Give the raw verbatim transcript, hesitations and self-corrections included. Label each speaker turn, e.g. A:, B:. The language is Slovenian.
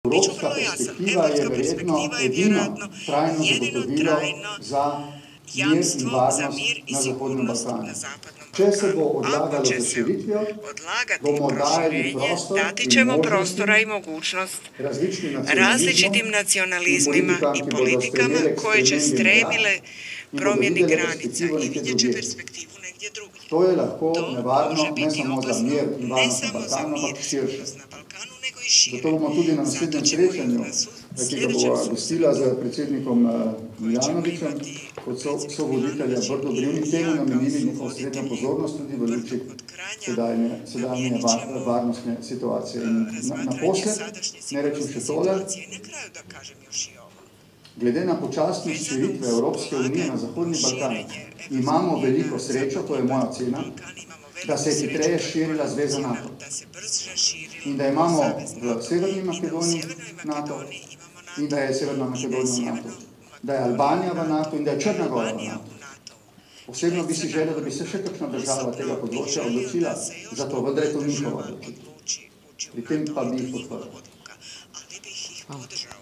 A: Evropska perspektiva je verjetno edino trajno zagotovilo za mir in varnost na Zahodnem Balkanu. Če se bo odlagalo za širitvijo, bomo dali prostor
B: i mogućnost različitim nacionalizmima i politikama koje će stremile promjeni granica i vidjet će perspektivu negdje drugdje.
A: To je lahko nevarno ne samo za mir in varnost na Balkanu, ampak širše. Zato bomo tudi na naslednjem srečanju, ki ga bo gostila z predsjednikom Milanovićem, kot sovoditelja Brijunima, temu namenili neko osrednjo pozornost tudi v luči sedajne varnostne situacije. In naposled, ne rečem še tole, glede na počasnost širitve Evropske unije na Zahodni Balkan, imamo veliko srečo, to je moja ocena, da se je hitreje širila zveza NATO. In da imamo v Severni Makedoniji NATO, in da je Severna Makedonija v NATO, da je Albanija v NATO in da je Črna Gora v NATO. Osebno bi si želel, da bi se še kakšna država tega področja odločila, zato vendar je to njihova odločitev. Pri tem pa bi jih podprl.
B: Hvala.